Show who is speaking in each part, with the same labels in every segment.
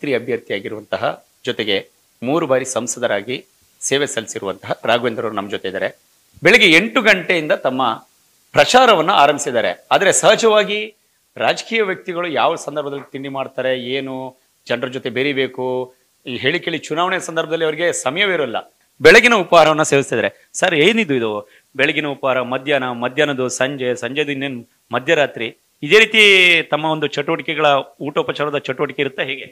Speaker 1: ಮೈತ್ರಿ ಅಭ್ಯರ್ಥಿಯಾಗಿರುವಂತಹ ಜೊತೆಗೆ 3 ಬಾರಿ ಸಂಸದರಾಗಿ ಸೇವೆ ಸಲ್ಲಿಸಿರುವಂತಹ ರಾಘವೇಂದ್ರ ಅವರು ನಮ್ಮ ಜೊತೆ ಇದ್ದಾರೆ. ಬೆಳಿಗ್ಗೆ 8 ಗಂಟೆಯಿಂದ ತಮ್ಮ ಪ್ರಚಾರವನ್ನು ಆರಂಭಿಸಿದ್ದಾರೆ. ಆದರೆ ಸಹಜವಾಗಿ ರಾಜಕೀಯ ವ್ಯಕ್ತಿಗಳು ಯಾವ ಸಂದರ್ಭದಲ್ಲಿ ತಿಂಡಿ ಮಾಡ್ತಾರೆ, ಏನು ಜನರ ಜೊತೆ ಬೆರಿಬೇಕು, ಈ ಹೇಳಿಕೆಳಿ ಚುನಾವಣೆ ಸಂದರ್ಭದಲ್ಲಿ ಅವರಿಗೆ ಸಮಯವಿರಲ್ಲ. ಬೆಳಗಿನ ಉಪಹಾರವನ್ನು ಸೇವಿಸ್ತಿದ್ದಾರೆ. ಸರ್, ಏನಿದು ಇದು ಬೆಳಗಿನ ಉಪಹಾರ, ಮಧ್ಯಾಹ್ನದ ಸಂಜೆದು ಇನ್ನೇನು ಮಧ್ಯರಾತ್ರಿ, ಇದೇ ರೀತಿ ತಮ್ಮ ಒಂದು ಚಟುವಟಿಕೆಗಳ ಊಟೋಪಚಾರದ ಚಟುವಟಿಕೆ ಇರುತ್ತೆ ಹೇಗೆ?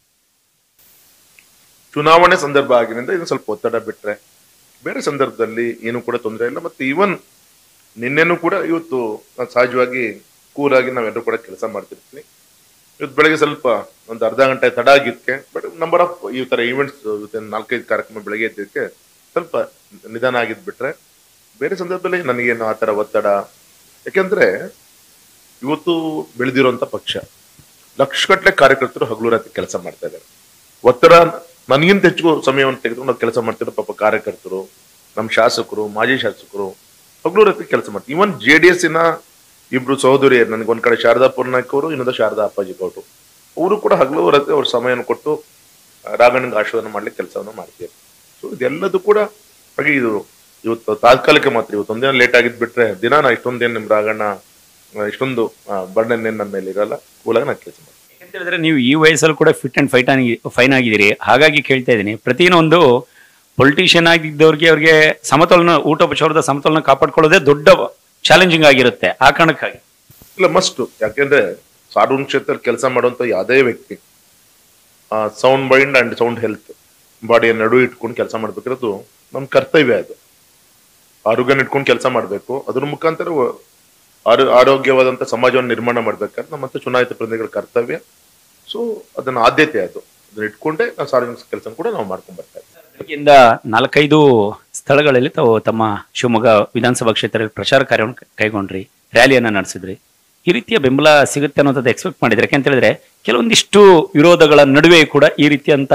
Speaker 2: ಚುನಾವಣೆ ಸಂದರ್ಭ ಆಗಿನಿಂದ ಇದು ಸ್ವಲ್ಪ ಒತ್ತಡ ಬಿಟ್ರೆ ಬೇರೆ ಸಂದರ್ಭದಲ್ಲಿ ಏನು ಕೂಡ ತೊಂದರೆ ಇಲ್ಲ. ಮತ್ತೆ ಈವನ್ ನಿನ್ನೆನೂ ಕೂಡ ಇವತ್ತು ಸಹಜವಾಗಿ ಕೂಲಾಗಿ ನಾವೆಲ್ಲರೂ ಕೂಡ ಕೆಲಸ ಮಾಡ್ತಿರ್ತೀವಿ. ಇವತ್ತು ಬೆಳಗ್ಗೆ ಸ್ವಲ್ಪ ಒಂದು ಅರ್ಧ ಗಂಟೆ ತಡ ಆಗಿದ್ದಕ್ಕೆ, ಬಟ್ ನಂಬರ್ ಆಫ್ ಈ ತರ ಈವೆಂಟ್ಸ್ 4-5 ಕಾರ್ಯಕ್ರಮ ಬೆಳಗ್ಗೆ ಎದ್ದಕ್ಕೆ ಸ್ವಲ್ಪ ನಿಧಾನ ಆಗಿದ್ ಬಿಟ್ರೆ ಬೇರೆ ಸಂದರ್ಭದಲ್ಲಿ ನನಗೇನು ಆ ತರ ಒತ್ತಡ. ಯಾಕೆಂದ್ರೆ ಇವತ್ತು ಬೆಳೆದಿರುವಂತ ಪಕ್ಷ ಲಕ್ಷಗಟ್ಟಲೆ ಕಾರ್ಯಕರ್ತರು ಹಗಲು ರಾತ್ರಿ ಕೆಲಸ ಮಾಡ್ತಾ ಇದ್ದಾರೆ. ಒತ್ತಡ ನನಗಿಂತ ಹೆಚ್ಚು ಸಮಯವನ್ನು ತೆಗೆದುಕೊಂಡು ನಾವು ಕೆಲಸ ಮಾಡ್ತಿರೋ ಪಾಪ ಕಾರ್ಯಕರ್ತರು, ನಮ್ಮ ಶಾಸಕರು, ಮಾಜಿ ಶಾಸಕರು ಹಗಲು ರಾತ್ರಿ ಕೆಲಸ ಮಾಡ್ತಾರೆ. ಇವನ್ JDS ಇಬ್ರು ಸಹೋದರಿಯರು, ನನಗೆ ಒಂದ್ ಕಡೆ ಶಾರದಾ ಪೂರ್ಣಾಕ್ ಅವರು, ಇನ್ನೊಂದು ಶಾರದಾ ಅಪ್ಪಾಜಿ ಗೌಡ್ರು, ಅವರು ಕೂಡ ಹಗಲು ರಾತ್ರಿ ಅವ್ರ ಸಮಯವನ್ನು ಕೊಟ್ಟು ರಾಘಣ್ಣಗೆ ಆಶೀರ್ವಾದ ಮಾಡ್ಲಿಕ್ಕೆ ಕೆಲಸವನ್ನು ಮಾಡ್ತಾರೆ. ಸೊ ಇದೆಲ್ಲದೂ ಕೂಡ ಹಾಗೆ ಇದು ಇವತ್ತು ತಾತ್ಕಾಲಿಕ ಮಾತ್ರ. ಇವತ್ತು ಒಂದಿನ ಲೇಟ್ ಆಗಿದ್ ಬಿಟ್ರೆ ದಿನ ನಾ ಇಷ್ಟೊಂದೇನು ನಿಮ್ ರಾಘಣ್ಣ ಇಷ್ಟೊಂದು ಬರ್ಡನ್ ನನ್ನ ಮೇಲೆ ಇರಲ್ಲ, ಕೂಲಾಗಿ ನಾನು ಕೆಲಸ ಮಾಡ್ತೀನಿ.
Speaker 1: ಅಂತ ಹೇಳಿದ್ರೆ ನೀವು ಈ ವಯಸ್ಸಲ್ಲಿ ಕೂಡ ಫಿಟ್ ಅಂಡ್ ಫೈನ್ ಆಗಿದ್ದೀರಿ. ಹಾಗಾಗಿ ಕೇಳ್ತಾ ಇದ್ದೀನಿ, ಪ್ರತಿಯೊಂದು ಪೊಲಿಟಿಷಿಯನ್ ಆಗಿದ್ದವ್ರಿಗೆ ಅವ್ರಿಗೆ ಸಮತೋಲನ, ಊಟೋಪಚಾರದ ಸಮತೋಲನ ಕಾಪಾಡ್ಕೊಳ್ಳೋದೇ ದೊಡ್ಡ ಚಾಲೆಂಜಿಂಗ್ ಆಗಿರುತ್ತೆ. ಆ ಕಾರಣಕ್ಕಾಗಿ
Speaker 2: ಇಲ್ಲ ಮಸ್ಟ್, ಯಾಕೆಂದ್ರೆ ಸಾರ್ವಜನಿಕ ಕ್ಷೇತ್ರದಲ್ಲಿ ಕೆಲಸ ಮಾಡುವಂತ ಯಾವುದೇ ವ್ಯಕ್ತಿ sound mind and sound health ಬಾಡಿಯ ನಡುವೆ ಇಟ್ಕೊಂಡು ಕೆಲಸ ಮಾಡ್ಬೇಕಿರೋದು ನಮ್ ಕರ್ತವ್ಯ. ಅದು ಆರೋಗ್ಯನ ಇಟ್ಕೊಂಡು ಕೆಲಸ ಮಾಡ್ಬೇಕು. ಅದ್ರ ಮುಖಾಂತರ ಆರೋಗ್ಯವಾದಂತ ಸಮಾಜವನ್ನು ನಿರ್ಮಾಣ ಮಾಡ್ಬೇಕಾದ್ರೆ ನಮ್ಮಂತ ಚುನಾಯಿತ ಪ್ರತಿನಿಧಿಗಳ ಕರ್ತವ್ಯ. ಸೊ ಅದನ್ನ ಆದ್ಯತೆ, ಅದನ್ನ ಇಟ್ಕೊಂಡೇ ನಾವು ಸಾರ್ವಜನಿಕ ಕೆಲಸ ಕೂಡ ನಾವು ಮಾಡ್ಕೊಂಡ್ ಬರ್ತಾ ಇದ್ದೀವಿ.
Speaker 1: ಬೆಳಗ್ಗೆಯಿಂದ 4-5 ಸ್ಥಳಗಳಲ್ಲಿ ತಾವು ತಮ್ಮ ಶಿವಮೊಗ್ಗ ವಿಧಾನಸಭಾ ಕ್ಷೇತ್ರದಲ್ಲಿ ಪ್ರಚಾರ ಕಾರ್ಯವನ್ನು ಕೈಗೊಂಡ್ರಿ, ರ್ಯಾಲಿಯನ್ನ ನಡೆಸಿದ್ರಿ. ಈ ರೀತಿಯ ಬೆಂಬಲ ಸಿಗುತ್ತೆ ಅನ್ನೋದು ಎಕ್ಸ್ಪೆಕ್ಟ್ ಮಾಡಿದ್ರೆ? ಯಾಕೆಂತ ಹೇಳಿದ್ರೆ ಕೆಲವೊಂದಿಷ್ಟು ವಿರೋಧಗಳ ನಡುವೆ ಕೂಡ ಈ ರೀತಿಯಂತ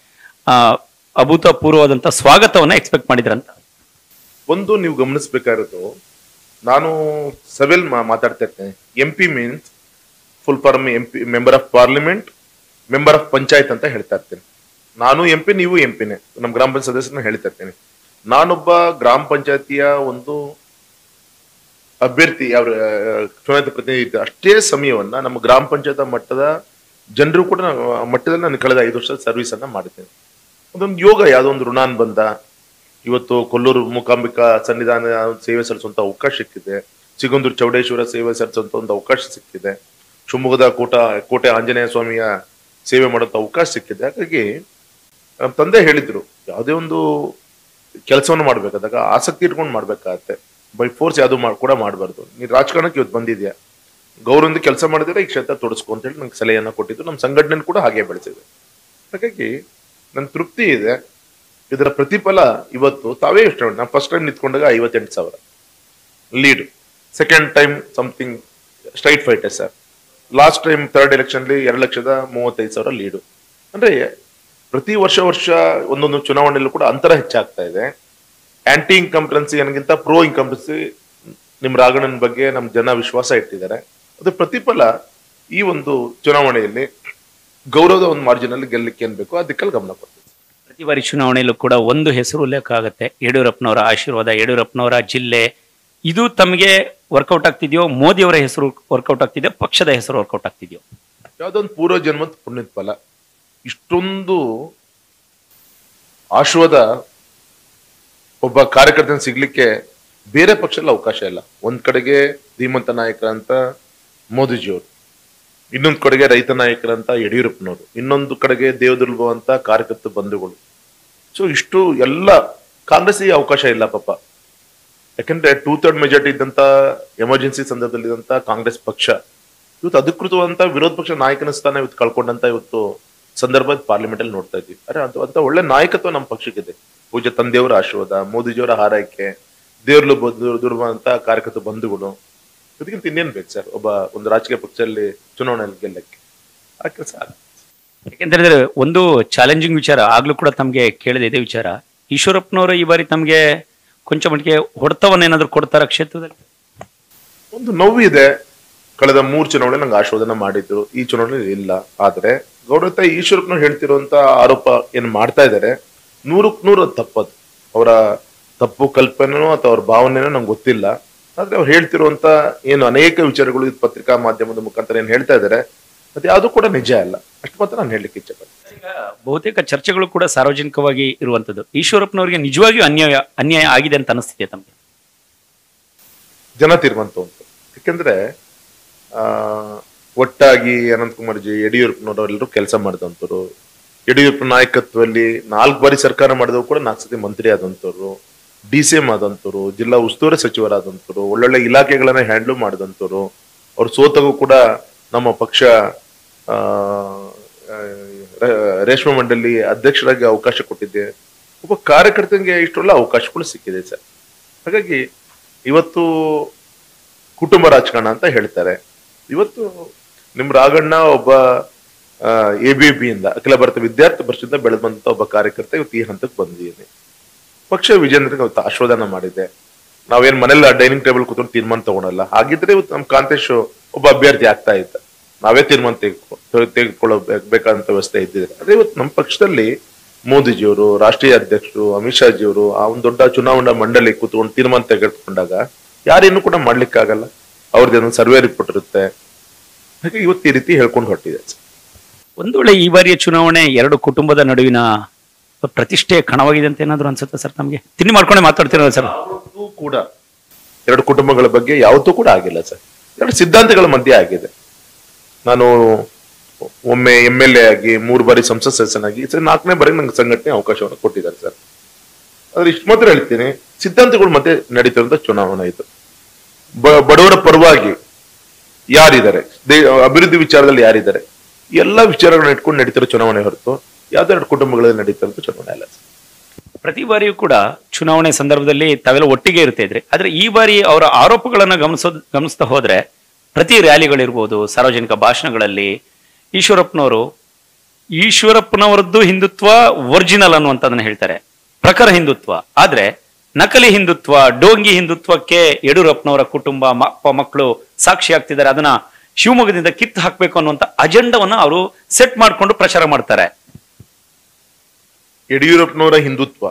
Speaker 1: ಅಭೂತಪೂರ್ವವಾದಂತ ಸ್ವಾಗತವನ್ನ ಎಕ್ಸ್ಪೆಕ್ಟ್ ಮಾಡಿದ್ರಂತ.
Speaker 2: ಒಂದು ನೀವು ಗಮನಿಸ್ಬೇಕಾಗಿರೋದು, ನಾನು ಸೆವೆಲ್ ಮಾತಾಡ್ತಾ ಇರ್ತೇನೆ. MP means full form MP, member of parliament, member of panchayat ಅಂತ ಹೇಳ್ತಾ ಇರ್ತೇನೆ. ನಾನು MP, ನೀವು MP-ನೇ, ನಮ್ಮ ಗ್ರಾಮ ಪಂಚಾಯತ್ ಸದಸ್ಯರನ್ನ ಹೇಳ್ತಾ ಇರ್ತೇನೆ. ನಾನೊಬ್ಬ ಗ್ರಾಮ ಪಂಚಾಯತಿಯ ಒಂದು ಅಭ್ಯರ್ಥಿ, ಯಾವ ಚುನಾಯಿತ ಪ್ರತಿನಿಧಿ, ಅಷ್ಟೇ ಸಮಯವನ್ನ ನಮ್ಮ ಗ್ರಾಮ ಪಂಚಾಯತ್ ಮಟ್ಟದ ಜನರು ಕೂಡ ಮಟ್ಟದಲ್ಲಿ ನಾನು ಕಳೆದ 5 ವರ್ಷದ ಸರ್ವಿಸ್ ಅನ್ನ ಮಾಡಿದ್ದೇನೆ. ಅದೊಂದು ಯೋಗ, ಯಾವುದೋ ಒಂದು ಋಣಾನುಬಂಧ. ಇವತ್ತು ಕೊಲ್ಲೂರು ಮೂಕಾಂಬಿಕಾ ಸನ್ನಿಧಾನ ಸೇವೆ ಸಲ್ಲಿಸುವಂತ ಅವಕಾಶ ಸಿಕ್ಕಿದೆ, ಸಿಗಂದೂರು ಚೌಡೇಶ್ವರ ಸೇವೆ ಸಲ್ಲಿಸುವಂತ ಒಂದು ಅವಕಾಶ ಸಿಕ್ಕಿದೆ, ಶಿವಮೊಗ್ಗದ ಕೋಟೆ ಆಂಜನೇಯ ಸ್ವಾಮಿಯ ಸೇವೆ ಮಾಡುವಂತ ಅವಕಾಶ ಸಿಕ್ಕಿದೆ. ಹಾಗಾಗಿ ನಮ್ಮ ತಂದೆ ಹೇಳಿದ್ರು, ಯಾವುದೇ ಒಂದು ಕೆಲಸವನ್ನು ಮಾಡ್ಬೇಕಾದಾಗ ಆಸಕ್ತಿ ಇಟ್ಕೊಂಡು ಮಾಡ್ಬೇಕಾಗತ್ತೆ, ಬೈ ಫೋರ್ಸ್ ಯಾವ್ದು ಕೂಡ ಮಾಡಬಾರ್ದು. ನೀನ್ ರಾಜಕಾರಣಕ್ಕೆ ಇವತ್ತು ಬಂದಿದ್ಯಾ, ಗೌರವದಿಂದ ಕೆಲಸ ಮಾಡಿದ್ರೆ ಈ ಕ್ಷೇತ್ರ ತೊಡಸ್ಕೊ ಅಂತ ಹೇಳಿ ನಂಗೆ ಸಲಹೆಯನ್ನ ಕೊಟ್ಟಿದ್ದು. ನಮ್ಮ ಸಂಘಟನೆ ಕೂಡ ಹಾಗೆ ಬೆಳೆಸಿದೆ. ಹಾಗಾಗಿ ನನ್ ತೃಪ್ತಿ ಇದೆ. ಇದರ ಪ್ರತಿಫಲ ಇವತ್ತು ತಾವೇ ಇಷ್ಟ. ನಾನು ಫಸ್ಟ್ ಟೈಮ್ ನಿಂತ್ಕೊಂಡಾಗ 58,000 lead, second time something straight fight sir. Last time third ಎಲೆಕ್ಷನ್ಲಿ 2,35,000 ಲೀಡು. ಅಂದ್ರೆ ಪ್ರತಿ ವರ್ಷ ಒಂದೊಂದು ಚುನಾವಣೆಯಲ್ಲೂ ಕೂಡ ಅಂತರ ಹೆಚ್ಚಾಗ್ತಾ ಇದೆ. ಆಂಟಿ ಇನ್ಕಂಪ್ಟೆನ್ಸಿ ಅನ್ನೋಕ್ಕಿಂತ ಪ್ರೋ ಇನ್ಕಂಪ್ಟೆನ್ಸಿ ನಿಮ್ ರಾಘಣ್ಣನ ಬಗ್ಗೆ ನಮ್ ಜನ ವಿಶ್ವಾಸ ಇಟ್ಟಿದ್ದಾರೆ. ಅದ್ರ ಪ್ರತಿಫಲ ಈ ಒಂದು ಚುನಾವಣೆಯಲ್ಲಿ ಗೌರವದ ಒಂದು ಮಾರ್ಜಿನ್ ಅಲ್ಲಿ ಗೆಲ್ಲಕ್ಕೆ ಏನ್ ಬೇಕು ಅದಕ್ಕೆಲ್ಲ ಗಮನ ಕೊಡ್ತೀವಿ.
Speaker 1: ಪ್ರತಿ ಬಾರಿ ಚುನಾವಣೆಯಲ್ಲೂ ಕೂಡ ಒಂದು ಹೆಸರು ಉಲ್ಲೇಖ ಆಗುತ್ತೆ, ಯಡಿಯೂರಪ್ಪನವರ ಆಶೀರ್ವಾದ, ಯಡಿಯೂರಪ್ಪನವರ ಜಿಲ್ಲೆ. ಇದು ತಮಗೆ ವರ್ಕೌಟ್ ಆಗ್ತಿದೆಯೋ? ಮೋದಿಯವರ ಹೆಸರು ವರ್ಕೌಟ್ ಆಗ್ತಿದೆಯೋ? ಪಕ್ಷದ ಹೆಸರು ವರ್ಕೌಟ್ ಆಗ್ತಿದೆಯೋ?
Speaker 2: ಯಾವ್ದೊಂದು ಪೂರ್ವ ಜನ್ಮದ ಪುಣ್ಯದ ಫಲ. ಇಷ್ಟೊಂದು ಆಶೀರ್ವಾದ ಒಬ್ಬ ಕಾರ್ಯಕರ್ತನ ಸಿಗ್ಲಿಕ್ಕೆ ಬೇರೆ ಪಕ್ಷದಲ್ಲಿ ಅವಕಾಶ ಇಲ್ಲ. ಒಂದ್ ಕಡೆಗೆ ಧೀಮಂತ ನಾಯಕರಂತ ಮೋದಿಜಿಯವರು, ಇನ್ನೊಂದು ಕಡೆಗೆ ರೈತ ನಾಯಕರಂತ ಯಡಿಯೂರಪ್ಪನವರು, ಇನ್ನೊಂದು ಕಡೆಗೆ ದೇವದುರ್ಗ ಅಂತ ಕಾರ್ಯಕರ್ತ ಬಂಧುಗಳು. ಸೊ ಇಷ್ಟು ಎಲ್ಲ ಕಾಂಗ್ರೆಸ್ಗೆ ಅವಕಾಶ ಇಲ್ಲ ಪಾಪ. ಯಾಕಂದ್ರೆ 2/3 ಮೆಜಾರಿಟಿ ಇದ್ದಂತ ಎಮರ್ಜೆನ್ಸಿ ಸಂದರ್ಭದಲ್ಲಿ ಇದ್ದಂತ ಕಾಂಗ್ರೆಸ್ ಪಕ್ಷ ಇವತ್ತು ಅಧಿಕೃತವಂತ ವಿರೋಧ ಪಕ್ಷ ನಾಯಕನ ಸ್ಥಾನ ಇವತ್ತು ಕಳ್ಕೊಂಡಂತ ಇವತ್ತು ಸಂದರ್ಭ ಪಾರ್ಲಿಮೆಂಟ್ ಅಲ್ಲಿ ನೋಡ್ತಾ ಇದ್ವಿ. ಅರೆ ಅಂತ ಒಳ್ಳೆ ನಾಯಕತ್ವ ನಮ್ಮ ಪಕ್ಷಕ್ಕಿದೆ. ಪೂಜ್ಯ ತಂದೆಯವರ ಆಶೀರ್ವಾದ, ಮೋದಿಜಿಯವರ ಹಾರೈಕೆ, ದುರ್ಬ ಅಂತ ಕಾರ್ಯಕರ್ತ ಬಂಧುಗಳು, ಇದಕ್ಕಿಂತ ಇನ್ನೇನ್ ಬೇಕು ಸರ್ ಒಂದು ರಾಜಕೀಯ ಪಕ್ಷದಲ್ಲಿ ಚುನಾವಣೆಯಲ್ಲಿ ಗೆಲ್ಲಕ್ಕೆ? ಆ ಕೆಲಸ.
Speaker 1: ಯಾಕೆಂತಂದ್ರೆ ಒಂದು ಚಾಲೆಂಜಿಂಗ್ ವಿಚಾರ, ಆಗ್ಲೂ ಕೂಡ ತಮ್ಗೆ ಕೇಳಿದೆ ಇದೇ ವಿಚಾರ. ಈಶ್ವರಪ್ಪನವರು ಈ ಬಾರಿ ತಮ್ಗೆ ಕೊಂಚ ಮಟ್ಟಿಗೆ ಹೊಡೆತವನ್ನೇನಾದ್ರೂ ಕೊಡ್ತಾರ ಕ್ಷೇತ್ರದಲ್ಲಿ?
Speaker 2: ಒಂದು ನೋವಿದೆ. ಕಳೆದ 3 ಚುನಾವಣೆ ನಂಗೆ ಆಶೀರ್ವಾದನ ಮಾಡಿದ್ರು, ಈ ಚುನಾವಣೆ ಇಲ್ಲ. ಆದ್ರೆ ಗೌರವತ ಈಶ್ವರಪ್ಪನವ್ರು ಹೇಳ್ತಿರುವಂತ ಆರೋಪ ಏನ್ ಮಾಡ್ತಾ ಇದ್ದಾರೆ 100% ತಪ್ಪದು. ಅವರ ತಪ್ಪು ಕಲ್ಪನೆನೋ ಅಥವಾ ಅವ್ರ ಭಾವನೆನೋ ನಂಗೆ ಗೊತ್ತಿಲ್ಲ. ಆದ್ರೆ ಅವ್ರು ಹೇಳ್ತಿರುವಂತ ಏನು ಅನೇಕ ವಿಚಾರಗಳು ಪತ್ರಿಕಾ ಮಾಧ್ಯಮದ ಮುಖಾಂತರ ಏನ್ ಹೇಳ್ತಾ ಇದ್ದಾರೆ ಅದು ಯಾವುದು ಕೂಡ ನಿಜ ಅಲ್ಲ. ಅಷ್ಟು ಮಾತ್ರ ನಾನು ಹೇಳಲಿಕ್ಕೆ ಇಚ್ಛೆಪಡ್ತೀನಿ.
Speaker 1: ಈಗ ಬಹುತೇಕ ಚರ್ಚೆಗಳು ಕೂಡ ಸಾರ್ವಜನಿಕವಾಗಿ ಇರುವಂತದ್ದು. ಈಶ್ವರಪ್ಪನವರಿಗೆ ನಿಜವಾಗಿಯೂ ಅನ್ಯಾಯ ಆಗಿದೆ ಅಂತ ಅನಿಸ್ತಿದೆ ತಮಗೆ?
Speaker 2: ಜನ ತೀರ್ಮಾನಿಸುವಂತ. ಯಾಕೆಂದ್ರೆ ಒಟ್ಟಾಗಿ ಅನಂತಕುಮಾರ್ಜಿ, ಯಡಿಯೂರಪ್ಪನವರೆಲ್ಲರೂ ಕೆಲಸ ಮಾಡಿದಂಥವ್ರು, ಯಡಿಯೂರಪ್ಪ ನಾಯಕತ್ವದಲ್ಲಿ 4 ಬಾರಿ ಸರ್ಕಾರ ಮಾಡಿದವರು ಕೂಡ 4 ಸತಿ ಮಂತ್ರಿ ಆದಂಥವ್ರು, DCM ಆದಂಥವ್ರು, ಜಿಲ್ಲಾ ಉಸ್ತುವಾರಿ ಸಚಿವರಾದಂಥವ್ರು, ಒಳ್ಳೊಳ್ಳೆ ಇಲಾಖೆಗಳನ್ನ ಹ್ಯಾಂಡಲ್ ಮಾಡಿದಂಥವ್ರು. ಅವ್ರು ಸೋತಾಗೂ ಕೂಡ ನಮ್ಮ ಪಕ್ಷ ರೇಷ್ಮೆ ಮಂಡಳಿ ಅಧ್ಯಕ್ಷರಾಗಿ ಅವಕಾಶ ಕೊಟ್ಟಿದ್ದೆ. ಒಬ್ಬ ಕಾರ್ಯಕರ್ತನಿಗೆ ಇಷ್ಟೆಲ್ಲ ಅವಕಾಶಗಳು ಸಿಕ್ಕಿದೆ ಸರ್. ಹಾಗಾಗಿ ಇವತ್ತು ಕುಟುಂಬ ರಾಜಕಾರಣ ಅಂತ ಹೇಳ್ತಾರೆ. ಇವತ್ತು ನಿಮ್ ರಾಘಣ್ಣ ಒಬ್ಬ ABB ಇಂದ, ಅಖಿಲ ಭಾರತ ವಿದ್ಯಾರ್ಥಿ ಪರಿಷತ್ನ ಬೆಳೆದು ಬಂದಂತ ಒಬ್ಬ ಕಾರ್ಯಕರ್ತ ಇವತ್ತು ಈ ಹಂತಕ್ಕೆ ಬಂದಿದ್ದೀನಿ. ಪಕ್ಷ ವಿಜೇಂದ್ರಗೆ ಅವತ್ತು ಆಶೀರ್ವಾದನ ಮಾಡಿದೆ. ನಾವೇನ್ ಮನೇಲಿ ಡೈನಿಂಗ್ ಟೇಬಲ್ ಕೂತ್ಕೊಂಡು ತೀರ್ಮಾನ ತಗೊಳಲ್ಲ. ಹಾಗಿದ್ರೆ ಇವತ್ತು ನಮ್ ಕಾಂತೇಶ್ ಒಬ್ಬ ಅಭ್ಯರ್ಥಿ ಆಗ್ತಾ ಇದ್ದ. ನಾವೇ ತೀರ್ಮಾನ ತೆಗೆದುಕೊಳ್ಳಬೇಕಾದಂತ ವ್ಯವಸ್ಥೆ ಇದ್ದಿದೆ. ಅದೇ ಇವತ್ತು ನಮ್ಮ ಪಕ್ಷದಲ್ಲಿ ಮೋದಿಜಿಯವರು, ರಾಷ್ಟ್ರೀಯ ಅಧ್ಯಕ್ಷರು, ಅಮಿತ್ ಶಾಜಿಯವರು ಆ ಒಂದು ದೊಡ್ಡ ಚುನಾವಣಾ ಮಂಡಳಿ ಕೂತ್ಕೊಂಡು ತೀರ್ಮಾನ ತೆಗೆದುಕೊಂಡಾಗ ಯಾರೇನು ಕೂಡ ಮಾಡ್ಲಿಕ್ಕಾಗಲ್ಲ. ಅವ್ರದ್ದೇನೋ ಸರ್ವೆ ರಿಪೋರ್ಟ್ ಇರುತ್ತೆ. ಹಾಗೆ ಇವತ್ತು ಈ ರೀತಿ ಹೇಳ್ಕೊಂಡು ಹೊರಟಿದೆ.
Speaker 1: ಒಂದು ವೇಳೆ ಈ ಬಾರಿಯ ಚುನಾವಣೆ 2 ಕುಟುಂಬದ ನಡುವಿನ ಪ್ರತಿಷ್ಠೆ ಕಣವಾಗಿದೆ ಅಂತ ಏನಾದ್ರು ಅನ್ಸುತ್ತೆ ಸರ್ ತಮಗೆ? ತಿಂಡಿ ಮಾಡ್ಕೊಂಡೆ ಮಾತಾಡ್ತಿರಲ್ಲ ಸರ್.
Speaker 2: ಯಾವತ್ತೂ ಕೂಡ 2 ಕುಟುಂಬಗಳ ಬಗ್ಗೆ ಯಾವತ್ತೂ ಕೂಡ ಆಗಿಲ್ಲ ಸರ್. 2 ಸಿದ್ಧಾಂತಗಳ ಮಧ್ಯೆ ಆಗಿದೆ. ನಾನು ಒಮ್ಮೆ MLA ಆಗಿ 3 ಬಾರಿ ಸಂಸತ್ ಸದಸ್ಯನಾಗಿ 4ನೇ ಬಾರಿ ನಂಗೆ ಸಂಘಟನೆ ಅವಕಾಶವನ್ನು ಕೊಟ್ಟಿದ್ದಾರೆ ಸರ್. ಆದ್ರೆ ಇಷ್ಟು ಮಾತ್ರ ಹೇಳ್ತೀನಿ, ಸಿದ್ಧಾಂತಗಳ ಮಧ್ಯೆ ನಡೀತಿರುವಂತ ಚುನಾವಣೆ ಇದು. ಬಡವರ ಪರವಾಗಿ ಯಾರಿದ್ದಾರೆ, ಅಭಿವೃದ್ಧಿ ವಿಚಾರದಲ್ಲಿ ಯಾರಿದ್ದಾರೆ, ಎಲ್ಲಾ ವಿಚಾರಗಳನ್ನ ಇಟ್ಕೊಂಡು ನಡೀತಿರೋ ಚುನಾವಣೆ ಹೊರತು ಯಾವ್ದೋ 2 ಕುಟುಂಬಗಳಲ್ಲಿ ನಡೀತಿರೋ ಚುನಾವಣೆ ಅಲ್ಲ.
Speaker 1: ಪ್ರತಿ ಬಾರಿಯೂ ಕೂಡ ಚುನಾವಣೆ ಸಂದರ್ಭದಲ್ಲಿ ತಾವೆಲ್ಲ ಒಟ್ಟಿಗೆ ಇರ್ತಾ ಇದ್ರಿ. ಆದ್ರೆ ಈ ಬಾರಿ ಅವರ ಆರೋಪಗಳನ್ನ ಗಮನಿಸ್ತಾ ಹೋದ್ರೆ ಪ್ರತಿ ರ್ಯಾಲಿಗಳಿರ್ಬೋದು, ಸಾರ್ವಜನಿಕ ಭಾಷಣಗಳಲ್ಲಿ ಈಶ್ವರಪ್ಪನವರದ್ದು ಹಿಂದುತ್ವ ಒರಿಜಿನಲ್ ಅನ್ನುವಂಥದ್ದನ್ನ ಹೇಳ್ತಾರೆ, ಪ್ರಖರ ಹಿಂದುತ್ವ. ಆದ್ರೆ ನಕಲಿ ಹಿಂದುತ್ವ, ಡೋಂಗಿ ಹಿಂದುತ್ವಕ್ಕೆ ಯಡಿಯೂರಪ್ಪನವರ ಕುಟುಂಬ, ಮಕ್ಕಳು ಸಾಕ್ಷಿ ಆಗ್ತಿದ್ದಾರೆ. ಅದನ್ನ ಶಿವಮೊಗ್ಗದಿಂದ ಕಿತ್ತು ಹಾಕ್ಬೇಕು ಅನ್ನುವಂತ ಅಜೆಂಡವನ್ನ ಅವರು ಸೆಟ್ ಮಾಡ್ಕೊಂಡು ಪ್ರಚಾರ ಮಾಡ್ತಾರೆ.
Speaker 2: ಯಡಿಯೂರಪ್ಪನವರ ಹಿಂದುತ್ವ,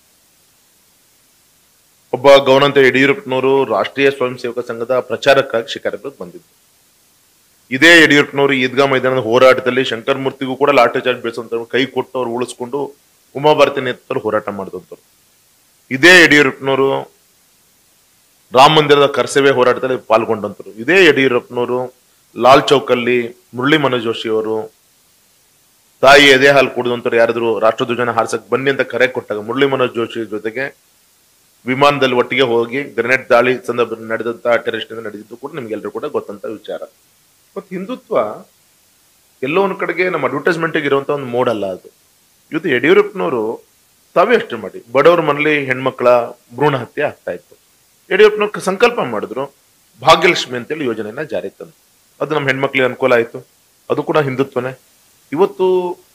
Speaker 2: ಒಬ್ಬ ಗೌರಂತ ಯಡಿಯೂರಪ್ಪನವರು ರಾಷ್ಟ್ರೀಯ ಸ್ವಯಂ ಸೇವಕ ಸಂಘದ ಪ್ರಚಾರಕ್ಕಾಗಿ ಶಿಕಾರಿಪುರಕ್ಕೆ ಬಂದಿದ್ರು. ಇದೇ ಯಡಿಯೂರಪ್ಪನವರು ಈದ್ಗಾ ಮೈದಾನದ ಹೋರಾಟದಲ್ಲಿ ಶಂಕರ್ ಮೂರ್ತಿಗೂ ಕೂಡ ಲಾಠಿ ಚಾರ್ಜ್ ಬೇಸಂತ ಕೈ ಕೊಟ್ಟು ಅವ್ರು ಉಳಿಸ್ಕೊಂಡು ಉಮಾಭಾರತಿ ನೇತೃತ್ವ ಹೋರಾಟ ಮಾಡಿದಂಥವ್ರು. ಇದೇ ಯಡಿಯೂರಪ್ಪನವರು ರಾಮ ಮಂದಿರದ ಕರ್ಸೇವೆ ಹೋರಾಟದಲ್ಲಿ ಪಾಲ್ಗೊಂಡಂತರು. ಇದೇ ಯಡಿಯೂರಪ್ಪನವರು ಲಾಲ್ ಚೌಕಲ್ಲಿ ಮುರಳಿ ಮನೋಜ್ ಜೋಶಿ ಅವರು ತಾಯಿ ಎದೆ ಹಾಲು ಕುಡಿದಂತವ್ರು ಯಾರಾದ್ರು ರಾಷ್ಟ್ರಧ್ವಜನ ಹಾರಿಸಕ್ ಬನ್ನಿ ಅಂತ ಕರೆ ಕೊಟ್ಟಾಗ ಮುರಳಿ ಮನೋಜ್ ಜೋಶಿ ಜೊತೆಗೆ ವಿಮಾನದಲ್ಲಿ ಒಟ್ಟಿಗೆ ಹೋಗಿ ಗ್ರೆನೇಡ್ ದಾಳಿ ಸಂದರ್ಭ ನಡೆದಂತ ಟೆರರಿಸ್ಟ್ ನಡೆದಿದ್ದು ಕೂಡ ನಿಮ್ಗೆಲ್ಲರೂ ಕೂಡ ಗೊತ್ತಂತ ವಿಚಾರ. ಮತ್ತೆ ಹಿಂದುತ್ವ ಎಲ್ಲೋ ಒಂದ್ ಕಡೆಗೆ ನಮ್ಮ ಅಡ್ವರ್ಟೈಸ್ಮೆಂಟ್ ಇರುವಂತ ಒಂದು ಮೋಡ್ ಅಲ್ಲ ಅದು. ಇವತ್ತು ಯಡಿಯೂರಪ್ಪನವರು ತಾವೇ ಅಷ್ಟೇ ಮಾಡಿ ಬಡವ್ರ ಮನೇಲಿ ಹೆಣ್ಮಕ್ಳ ಭ್ರೂಣ ಹತ್ಯೆ ಆಗ್ತಾ ಇತ್ತು. ಯಡಿಯೂರಪ್ಪನವ್ರು ಸಂಕಲ್ಪ ಮಾಡಿದ್ರು, ಭಾಗ್ಯಲಕ್ಷ್ಮಿ ಅಂತೇಳಿ ಯೋಜನೆಯನ್ನ ಜಾರಿ ತಂದ್ರು. ಅದು ನಮ್ಮ ಹೆಣ್ಮಕ್ಳಿಗೆ ಅನುಕೂಲ ಆಯ್ತು. ಅದು ಕೂಡ ಹಿಂದುತ್ವನೇ. ಇವತ್ತು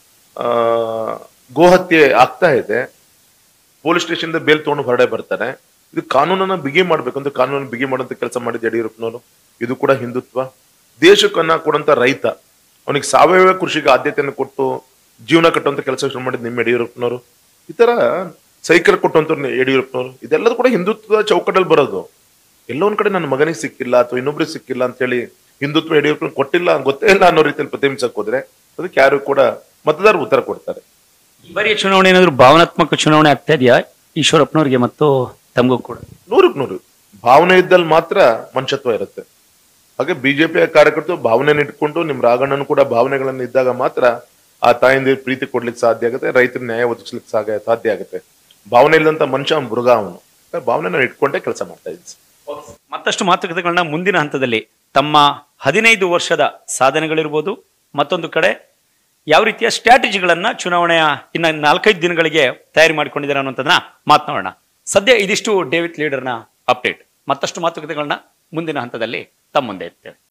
Speaker 2: ಗೋಹತ್ಯೆ ಆಗ್ತಾ ಇದೆ, ಪೊಲೀಸ್ ಸ್ಟೇಷನ್ ಬೇಲ್ ತಗೊಂಡು ಹೊರಡೆ ಬರ್ತಾರೆ. ಇದು ಕಾನೂನನ್ನ ಬಿಗಿ ಮಾಡ್ಬೇಕಂತ ಕಾನೂನನ್ನು ಬಿಗಿ ಮಾಡುವಂತ ಕೆಲಸ ಮಾಡಿದ ಯಡಿಯೂರಪ್ಪನವರು. ಇದು ಕೂಡ ಹಿಂದುತ್ವ. ದೇಶಕ್ಕನ್ನ ಕೊಡುವಂತ ರೈತ, ಅವನಿಗೆ ಸಾವಯವ ಕೃಷಿಗೆ ಆದ್ಯತೆಯನ್ನು ಕೊಟ್ಟು ಜೀವನ ಕಟ್ಟುವಂತ ಕೆಲಸ ಶುರು ಮಾಡಿದ ನಿಮ್ಮ ಯಡಿಯೂರಪ್ಪನವರು. ಈ ತರ ಸೈಕಲ್ ಕೊಟ್ಟಂತವ್ರು ಯಡಿಯೂರಪ್ಪನವರು. ಇದೆಲ್ಲದೂ ಕೂಡ ಹಿಂದುತ್ವದ ಚೌಕಟ್ಟಲ್ಲಿ ಬರೋದು. ಎಲ್ಲೋ ಒಂದ್ ಕಡೆ ನನ್ನ ಮಗನಿಗೆ ಸಿಕ್ಕಿಲ್ಲ ಅಥವಾ ಇನ್ನೊಬ್ರಿಗೆ ಸಿಕ್ಕಿಲ್ಲ ಅಂತ ಹೇಳಿ ಹಿಂದುತ್ವ ಯಡಿಯೂರಪ್ಪನ ಕೊಟ್ಟಿಲ್ಲ, ಗೊತ್ತೇ ಇಲ್ಲ ಅನ್ನೋ ರೀತಿಯಲ್ಲಿ ಪ್ರತಿಬಿಂಬಿಸಕ್ ಹೋದ್ರೆ ಅದಕ್ಕೆ ಯಾರು ಕೂಡ ಮತದಾರರು ಉತ್ತರ ಕೊಡ್ತಾರೆ.
Speaker 1: ಈ ಬಾರಿಯ ಚುನಾವಣೆ ಏನಾದ್ರು ಭಾವನಾತ್ಮಕ ಚುನಾವಣೆ ಆಗ್ತಾ ಇದೆಯಾ ಈಶ್ವರಪ್ಪನವ್ರಿಗೆ ಮತ್ತು ತಮಗೂ ಕೂಡ? 100%
Speaker 2: ಭಾವನೆ ಇದ್ದಲ್ಲಿ ಮಾತ್ರ ಮನುಷ್ಯತ್ವ ಇರುತ್ತೆ. ಹಾಗೆ ಬಿಜೆಪಿಯ ಕಾರ್ಯಕರ್ತರು ಭಾವನೆಯನ್ನು ಇಟ್ಕೊಂಡು ನಿಮ್ ರಾಘಣ್ಣನು ಕೂಡ ಭಾವನೆಗಳನ್ನ ಇದ್ದಾಗ ಮಾತ್ರ ಆ ತಾಯಿಂದ ಪ್ರೀತಿ ಕೊಡ್ಲಿಕ್ಕೆ ಸಾಧ್ಯ ಆಗುತ್ತೆ, ರೈತರ ನ್ಯಾಯ ಒದಗಿಸ್ಲಿಕ್ಕೆ ಸಾಧ್ಯ ಆಗುತ್ತೆ. ಭಾವನೆ ಇಲ್ಲದಂತ ಮನುಷ್ಯ ಮೃಗ ಅವನು. ಭಾವನೆನ ಇಟ್ಕೊಂಡೇ ಕೆಲಸ ಮಾಡ್ತಾ ಇದ್ದೀನಿ.
Speaker 1: ಮತ್ತಷ್ಟು ಮಾತುಕತೆಗಳನ್ನ ಮುಂದಿನ ಹಂತದಲ್ಲಿ ತಮ್ಮ 15 ವರ್ಷದ ಸಾಧನೆಗಳಿರ್ಬೋದು, ಮತ್ತೊಂದು ಕಡೆ ಯಾವ ರೀತಿಯ ಸ್ಟ್ರಾಟಜಿಗಳನ್ನ ಚುನಾವಣೆಯ ಇನ್ನ 4-5 ದಿನಗಳಿಗೆ ತಯಾರಿ ಮಾಡಿಕೊಂಡಿದ್ದಾರೆ ಅನ್ನೋದನ್ನ ಮಾತನಾಡೋಣ. ಸದ್ಯ ಇದಿಷ್ಟು ಡೇವಿಡ್ ಲೀಡರ್ನ ಅಪ್ಡೇಟ್. ಮತ್ತಷ್ಟು ಮಾತುಕತೆಗಳನ್ನ ಮುಂದಿನ ಹಂತದಲ್ಲಿ ತಮ್ಮ ಮುಂದೆ ಇರ್ತೇವೆ.